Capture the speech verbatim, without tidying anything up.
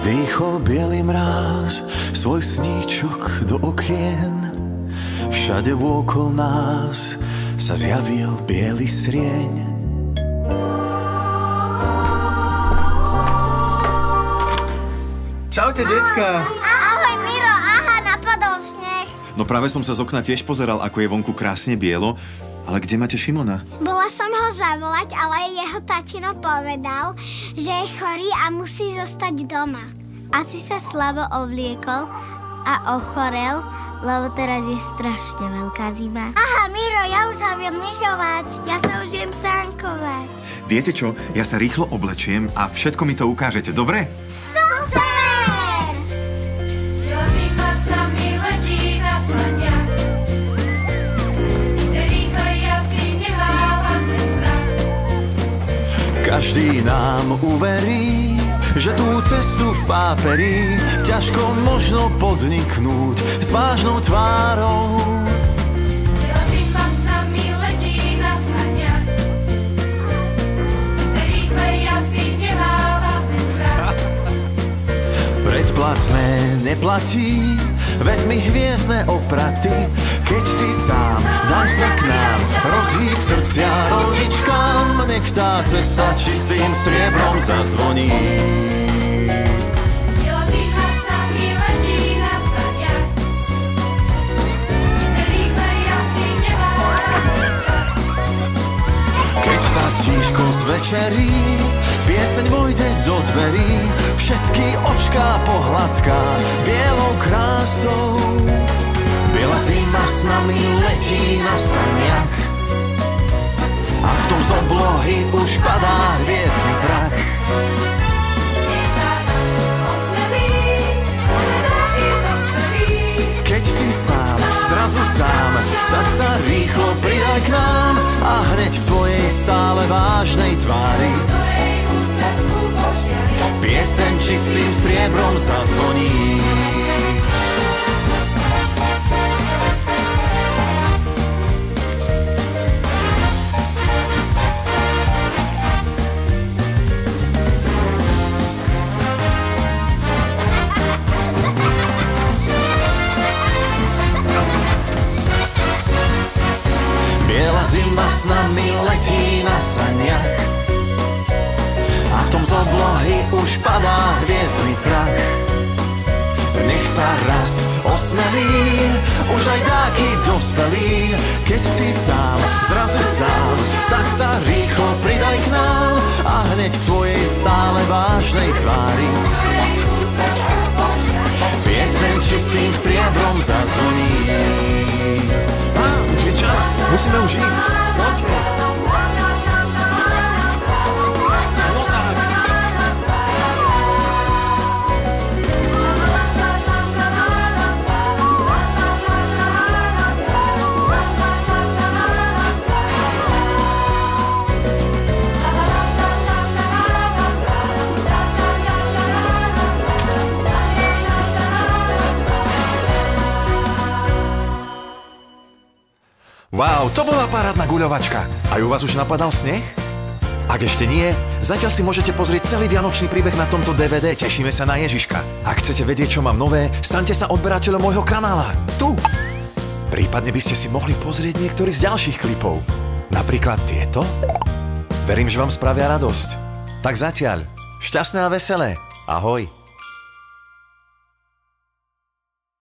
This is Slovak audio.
Dýchol biely mráz svoj sníčok do okien. Všade vôkol nás sa zjavil biely srieň. Čaute, decka! Ahoj, Miro, aha, napadol sneh. No práve som sa z okna tiež pozeral, ako je vonku krásne bielo. Ale kde máte Šimona? Bola som ho zavolať, ale jeho tatino povedal, že je chorý a musí zostať doma. Asi sa slabo ovliekol a ochorel, lebo teraz je strašne veľká zima. Aha, Miro, ja už sa viem lyžovať. Ja sa už viem sánkovať. Viete čo? Ja sa rýchlo oblečiem a všetko mi to ukážete, dobre? Každý nám uverí, že tú cestu v páperi ťažko možno podniknúť s vážnou tvárou. Zima s nami letí na saniach, z rýchlej jazdy nemávame strach. Predplatné neplatí, vezmi hviezdne opraty, keď si sám, daj sa k nám, rozhýb srdcia rodičkám, nech tá cesta čistým striebrom zazvoní. Biela zima s nami letí na saniach, z rýchlej jazdy nemávame strach. Keď sa tížko zvečerí, pieseň vojde do dverí, všetky očká pohľadká bielou krásou. Biela zima s nami letí na saniach a v tom z oblohy už padá hviezdny prach. Nech sa nás osmelí, že dáky dospelí. Keď si sám, zrazu sám, tak sa rýchlo pridaj k nám a hneď v tvojej stále vážnej tvári Ktorej úsmev zúbožiari, pieseň čistým striebrom zazvoní. Biela zima s nami letí na saniach a v tom z oblohy už padá hviezdny prach. Nech sa raz osmelí, už aj dáky dospelí, keď si sám, zrazu sám, tak sa rýchlo pridaj k nám a hneď v tvojej stále vážnej tvári ktorej úsmev zúbožiari. pieseň čistým striebrom zazvoní. Á, už je čas, musíme už ísť. Poďte. Wow, to bola parádna guľovačka. A u vás už napadal sneh? Ak ešte nie, zatiaľ si môžete pozrieť celý vianočný príbeh na tomto dé vé dé. Tešíme sa na Ježiška. Ak chcete vedieť, čo mám nové, staňte sa odberateľom môjho kanála. Tu! Prípadne by ste si mohli pozrieť niektorý z ďalších klipov. Napríklad tieto. Verím, že vám spravia radosť. Tak zatiaľ. Šťastné a veselé. Ahoj.